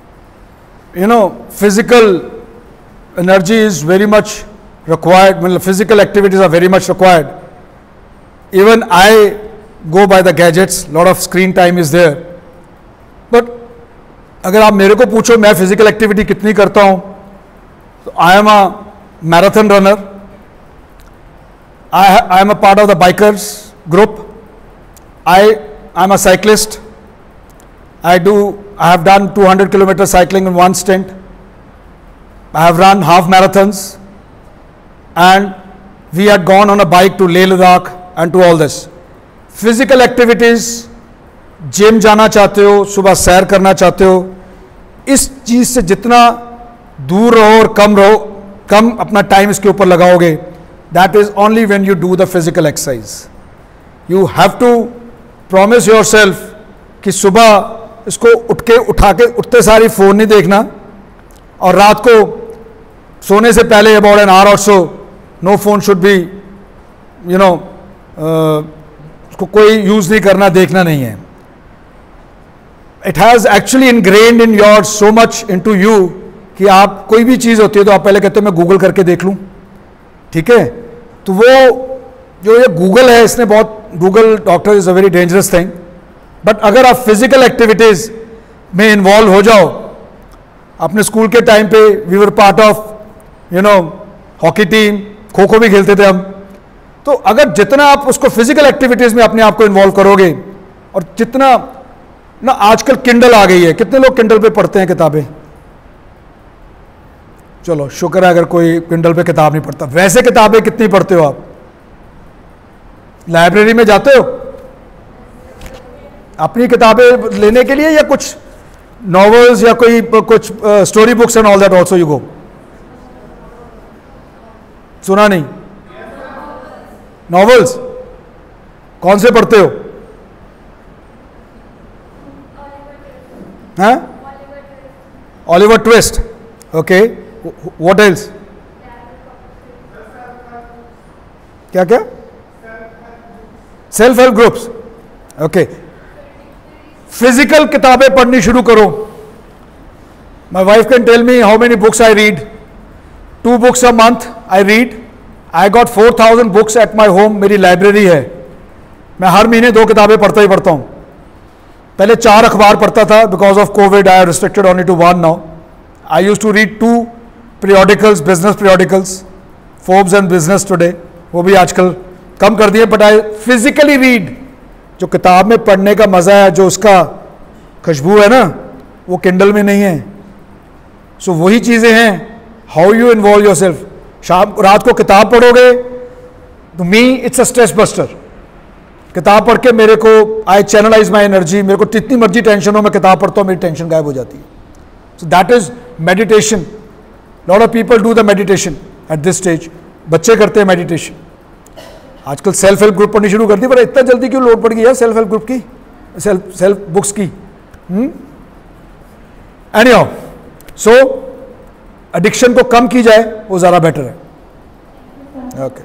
physical energy is very much required, when physical activities are very much required. Even I go by the gadgets, lot of screen time is there. But अगर आप मेरे को पूछो मैं physical activity कितनी करता हूँ, तो I am a marathon runner. I am a part of the bikers group. I am a cyclist. I have done 200 kilometer cycling in one stint. I have run half marathons, and we had gone on a bike to Leh Ladakh and to all this. Physical activities, gym जाना चाहते हो, सुबह सैर करना चाहते हो, इस चीज से जितना दूर रहो और कम अपना टाइम इसके ऊपर लगाओगे, that is only when you do the physical exercise. You have to promise yourself कि सुबह इसको उठते सारी फोन नहीं देखना, और रात को सोने से पहले about an hour or so no phone should be, उसको कोई यूज नहीं करना, देखना नहीं है. It has actually ingrained in your so much into you कि आप कोई भी चीज़ होती है तो आप पहले कहते हो मैं गूगल करके देख लूँ, ठीक है. तो वो जो ये गूगल है, इसने Google doctor is a very dangerous thing. But अगर आप फिजिकल एक्टिविटीज़ में इन्वॉल्व हो जाओ, अपने स्कूल के टाइम पे we were part of hockey team, kho kho भी खेलते थे हम. तो अगर जितना आप उसको फिजिकल एक्टिविटीज़ में अपने आप को इन्वॉल्व करोगे, और जितना ना आजकल किंडल आ गई है, कितने लोग किंडल पे पढ़ते हैं किताबें? चलो शुक्र है अगर कोई किंडल पे किताब नहीं पढ़ता. वैसे किताबें कितनी पढ़ते हो आप? लाइब्रेरी में जाते हो अपनी किताबें लेने के लिए, या कुछ नॉवेल्स या कुछ story books and all that also you go? सुना नहीं? नॉवेल्स कौन से पढ़ते हो? हाँ, Oliver Twist. Okay, what else? क्या क्या? Self help groups. Okay, physical किताबें पढ़नी शुरू करो. My wife can tell me how many books I read. 2 books a month I read. I got 4,000 books at my home. मेरी library है. मैं हर महीने 2 किताबें पढ़ता ही पढ़ता हूँ. पहले 4 अखबार पढ़ता था. Because of Covid I restricted only to 1 now. I use to read 2 periodicals, business periodicals, Forbes and Business Today. वो भी आजकल कम कर दिए. But I physically read. जो किताब में पढ़ने का मज़ा है, जो उसका खुशबू है ना, वो किंडल में नहीं है. सो वही चीज़ें हैं. How you involve yourself. रात को किताब पढ़ोगे तो me it's a stress buster. किताब पढ़ के मेरे को आई चैनलाइज माई एनर्जी. मेरे को जितनी मर्जी टेंशन हो, मैं किताब पढ़ता हूँ, मेरी टेंशन गायब हो जाती है. So that is meditation. Lot of people do the meditation at this stage. बच्चे करते हैं मेडिटेशन. आजकल सेल्फ हेल्प ग्रुप पढ़नी शुरू कर दी. पर इतना जल्दी क्यों लोड पड़ गई है सेल्फ हेल्प ग्रुप की, सेल्फ बुक्स की? एनीहाउ, सो एडिक्शन को कम की जाए, वो ज़्यादा बेटर है. Okay.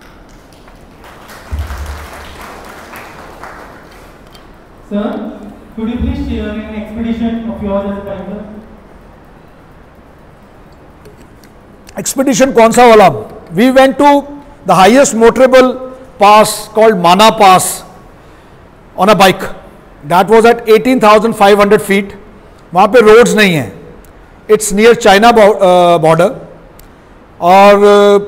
Sir, could you please share an expedition of yours as a biker? Expedition कौन सा वाला? We went to the highest motorable pass called Mana Pass on a bike. That was at 18,500 feet. वहाँ पे roads नहीं हैं. It's near China border. और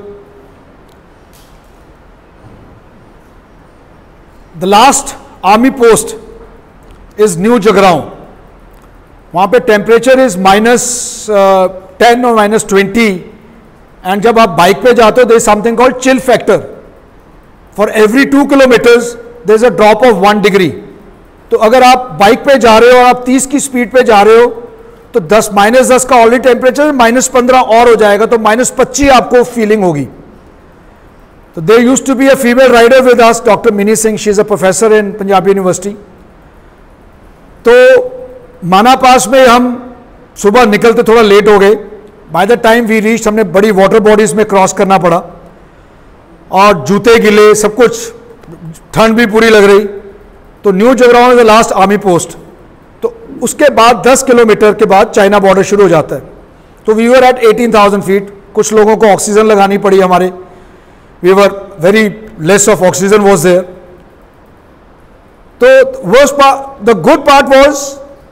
the last army post is New Jagraon. वहाँ पे टेम्परेचर इज -10 और -20. And जब आप बाइक पे जाते हो, there is something called chill factor. For every 2 kilometres there is a drop of 1 degree. तो अगर आप बाइक पे जा रहे हो और आप 30 की स्पीड पे जा रहे हो, तो -10 का ऑलरेडी टेम्परेचर -15 और हो जाएगा, तो -25 आपको फीलिंग होगी. तो there used to be a female rider with us, doctor Mini Singh. She is a professor in Punjab University. तो माना पास में हम सुबह निकलते थोड़ा लेट हो गए. By the time we reach, हमने बड़ी वाटर बॉडीज में क्रॉस करना पड़ा और जूते गिले, सब कुछ, ठंड भी पूरी लग रही. तो New Jagraon is the last army post. तो उसके बाद 10 किलोमीटर के बाद चाइना बॉर्डर शुरू हो जाता है. तो वी वर एट 18,000 फीट. कुछ लोगों को ऑक्सीजन लगानी पड़ी हमारे. We were very less of oxygen was there. तो worst part, the good part was,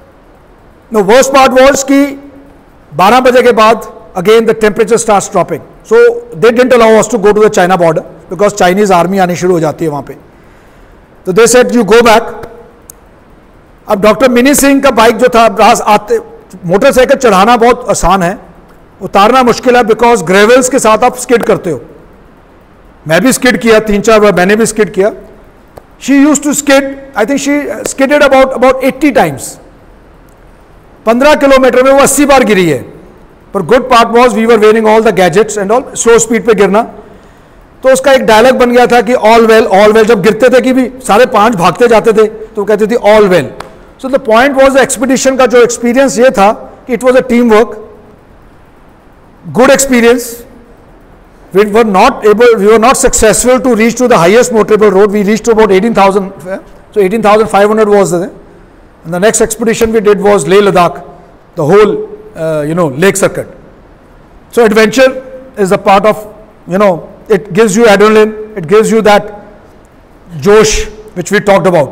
the worst part was कि 12 बजे के बाद again the temperature starts dropping. So they didn't allow us to go to the China border because Chinese army आनी शुरू हो जाती है वहाँ पे. तो they said you go back. अब डॉक्टर मिनी सिंह का बाइक जो था, आते मोटरसाइकिल चढ़ाना बहुत आसान है, उतारना मुश्किल है बिकॉज ग्रेवल्स के साथ आप स्किड करते हो. मैं भी स्किड किया 3-4 बार, मैंने भी स्किड किया. She used to skid, I think she skidded about 80 times. 15 kilometre में वो 80 बार गिरी है. पर good part was we were wearing all the gadgets and all. Slow speed पे गिरना, तो उसका एक डायलॉग बन गया था कि ऑल वेल ऑल वेल. जब गिरते थे कि भी सारे 5 भागते जाते थे तो कहते थे all well. So the point was the expedition का जो एक्सपीरियंस ये था कि it was a team work, good experience. We were not successful to reach to the highest motorable road. We reached to about 18,000. So 18,500 was there. And the next expedition we did was Leh Ladakh, the whole lake circuit. So adventure is a part of, it gives you adrenaline, it gives you that josh which we talked about.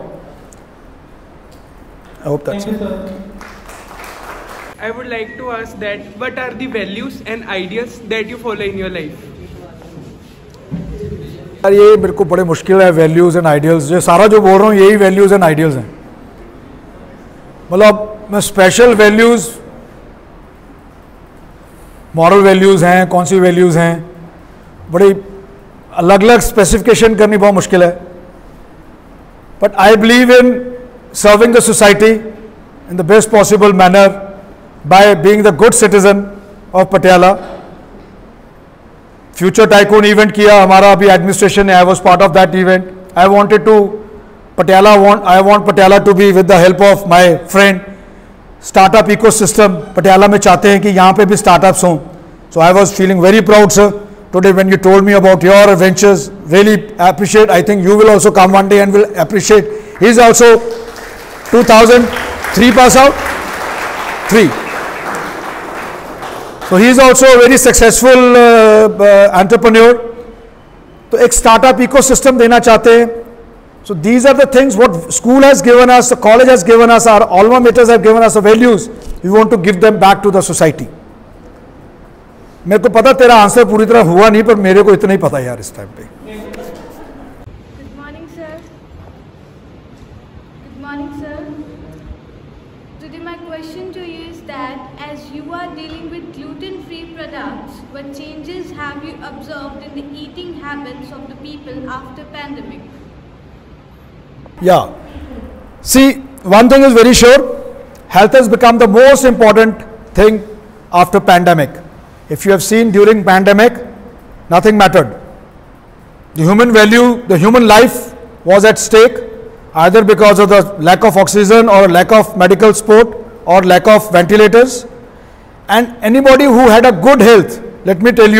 I hope that's it. I would like to ask that what are the values and ideals that you follow in your life? यार ये मेरे को बड़े मुश्किल है values and ideals. जो सारा जो बोल रहा हूँ यही वैल्यूज़ एंड आइडियल्स हैं. मतलब मैं स्पेशल वैल्यूज़, मॉरल वैल्यूज़ हैं, कौन सी वैल्यूज़ हैं, बड़ी अलग अलग स्पेसिफिकेशन करनी बहुत मुश्किल है. But I believe in serving the society in the best possible manner by being the good citizen of Patiala. Future tycoon event किया हमारा अभी एडमिनिस्ट्रेशन ने. I was part of that event. I wanted to I want Patiala to be with the help of my friend startup ecosystem. Patiala में चाहते हैं कि यहाँ पे भी स्टार्टअप्स हों. So I was feeling very proud sir today when you told me about your adventures. Really appreciate. I think you will also come one day and will appreciate. He is also 2003 pass out 3. So he is also a very successful entrepreneur. तो एक startup ecosystem देना चाहते हैं. So these are the things what school has given us, the college has given us, our alma maters have given us the values. We want to give them back to the society. मेरे को पता तेरा answer पूरी तरह हुआ नहीं, पर मेरे को इतना ही पता यार इस टाइम पे. Good morning, sir. Good morning, sir. Today my question to you is that as you are dealing with gluten-free products, what changes have you observed in the eating habits of the people after pandemic? Yeah. See, one thing is very sure, health has become the most important thing after pandemic. If you have seen during pandemic, nothing mattered. The human value, the human life was at stake, either because of the lack of oxygen or lack of medical support or lack of ventilators. And anybody who had a good health, let me tell you,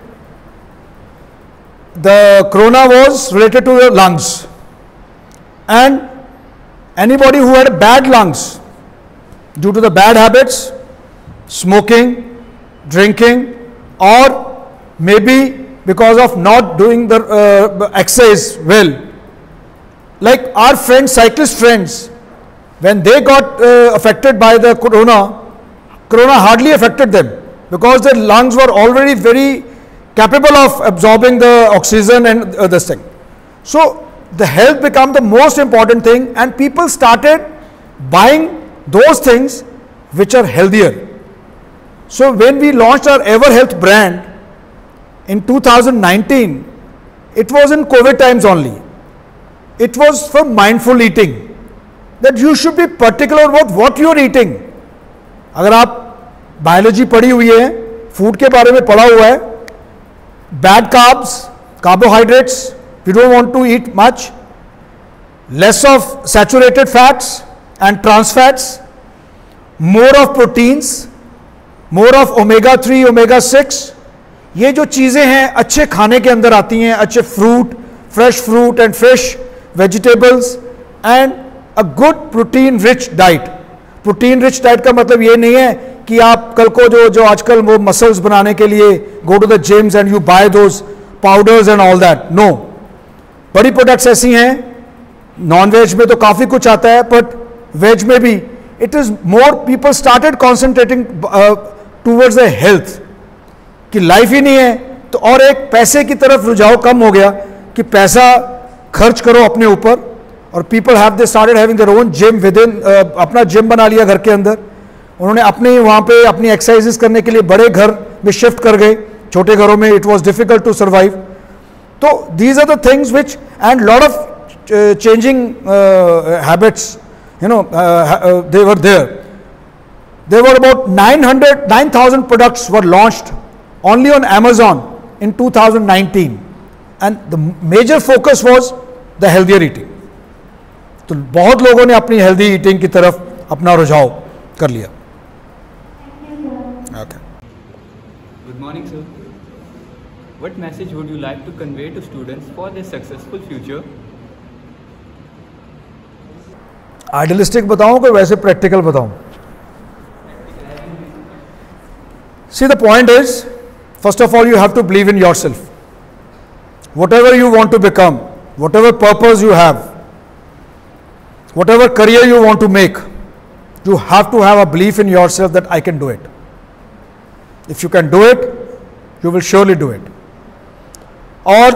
the corona was related to the lungs. And anybody who had bad lungs due to the bad habits, smoking, drinking, or maybe because of not doing the exercise well, like our friends, cyclist friends, when they got affected by the corona hardly affected them because their lungs were already very capable of absorbing the oxygen and this thing. So the health became the most important thing, and people started buying those things which are healthier. So when we launched our Ever Health brand in 2019, it was in COVID times only. It was for mindful eating, that you should be particular about what you are eating. अगर आप biology पढ़ी हुई है, food के बारे में पढ़ा हुआ है, bad carbs, carbohydrates, we don't want to eat much, less of saturated fats and trans fats, more of proteins, more of omega 3, omega 6. ये जो चीज़ें हैं अच्छे खाने के अंदर आती हैं, अच्छे fresh fruit and fresh vegetables and a good protein rich diet. Protein rich diet का मतलब ये नहीं है कि आप कल को जो आजकल वो मसल्स बनाने के लिए go to the gyms and you buy those powders and all that. No. बड़ी प्रोडक्ट्स ऐसी हैं, नॉन वेज में तो काफ़ी कुछ आता है, बट वेज में भी it is more people started concentrating towards the health, कि लाइफ ही नहीं है तो और एक पैसे की तरफ रुझाव कम हो गया कि पैसा खर्च करो अपने ऊपर, और people have they started having their own gym within, अपना जिम बना लिया घर के अंदर, उन्होंने अपने वहाँ पे अपनी एक्सरसाइजेस करने के लिए बड़े घर में शिफ्ट कर गए, छोटे घरों में it was difficult to survive. तो these are the things which and lot of changing habits, you know, they were there. There were about 9,000 products were launched only on Amazon in 2019, and the major focus was the healthier eating. तो बहुत लोगों ने अपनी healthy eating की तरफ अपना रुझाव कर लिया. Okay. Good morning, sir. What message would you like to convey to students for their successful future? Idealistic बताऊं कि वैसे प्रैक्टिकल बताऊं? See, the point is, first of all, you have to believe in yourself. Whatever you want to become, whatever purpose you have, whatever career you want to make, you have to have a belief in yourself that I can do it. If you can do it, you will surely do it. Or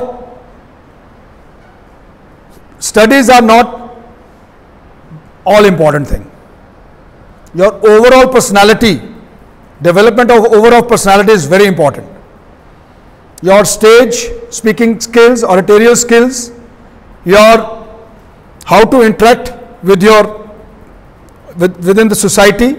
studies are not all important thing. Your overall personality, development of overall personality is very important. Your stage speaking skills, oratorial skills, your how to interact with your within the society,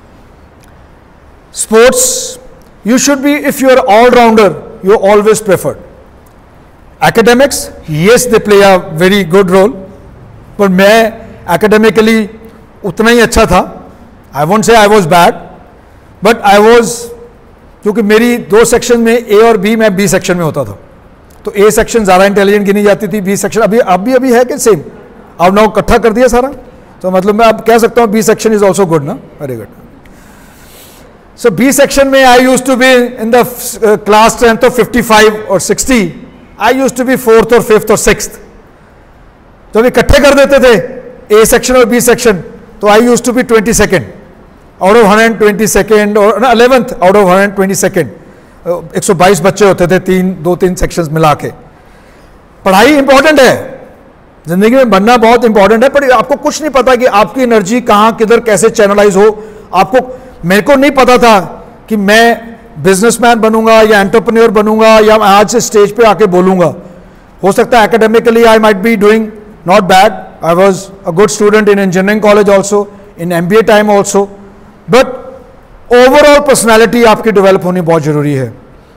sports, you should be, if you are all rounder, you always preferred. Academics, yes, they play a very good role, but मैं academically उतना ही अच्छा था. I won't say I was bad, but I was, क्योंकि मेरी दो section में A और B, मैं B सेक्शन में होता था, तो A सेक्शन ज़्यादा इंटेलिजेंट गिनी जाती थी, B सेक्शन अभी है कि सेम, अब ना इकट्ठा कर दिया सारा, तो मतलब मैं अब कह सकता हूँ B section is also good ना, very good. So B section में I used to be in the class strength of 55 or 60, I used to be 4th or 5th or 6th. तो अभी इकट्ठे कर देते थे A section और B section, तो I used to be 22nd out of 122nd और 11th out of 122nd. 122 बच्चे होते थे, 2-3 सेक्शंस मिला के. पढ़ाई इंपॉर्टेंट है, जिंदगी में बनना बहुत इंपॉर्टेंट है, पर आपको कुछ नहीं पता कि आपकी एनर्जी कहाँ किधर कैसे चैनलाइज हो. आपको, मेरे को नहीं पता था कि मैं बिजनेसमैन बनूंगा या एंटरप्रेन्योर बनूंगा या आज से स्टेज पे आके बोलूंगा. हो सकता है academically I might be doing not bad, I was a good student in engineering college also, in MBA time also, but overall personality आपकी develop होनी बहुत ज़रूरी है.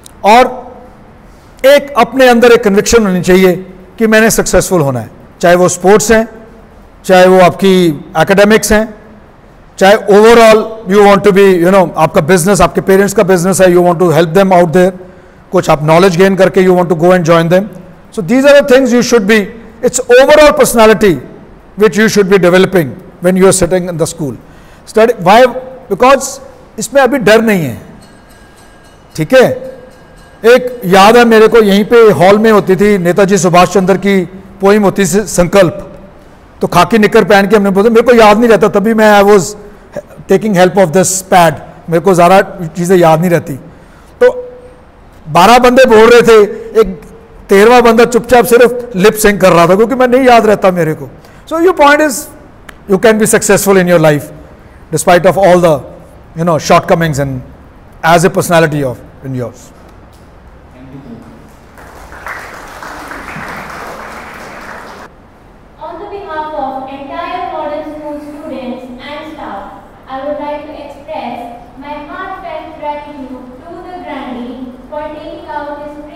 और एक अपने अंदर एक conviction होनी चाहिए कि मैंने successful होना है, चाहे वो sports हैं, चाहे वो आपकी academics हैं, चाहे overall you want to be, you know, आपका business, आपके parents का business है, you want to help them out there, कुछ आप knowledge gain करके you want to go and join them. So these are the things you should be, it's overall personality which you should be developing when you are sitting in the school. Study, why? Because इसमें अभी डर नहीं है, ठीक है. एक याद है मेरे को, यहीं पे हॉल में होती थी नेताजी सुभाष चंद्र की पोइम होती थी संकल्प, तो खाकी निकर पहन के हमने बोला, मेरे को याद नहीं रहता, तभी मैं I was taking help of this pad, मेरे को ज़्यादा चीज़ें याद नहीं रहती. तो 12 बंदे बोल रहे थे, एक 13वां बंदा चुपचाप सिर्फ लिप सिंक कर रहा था, क्योंकि मैं नहीं याद रहता मेरे को. So your point is, you can be successful in your life despite of all the, you know, shortcomings and as a personality of in yours. On the behalf of entire modern school students and staff, I would like to express my heartfelt gratitude to the grantee for taking out this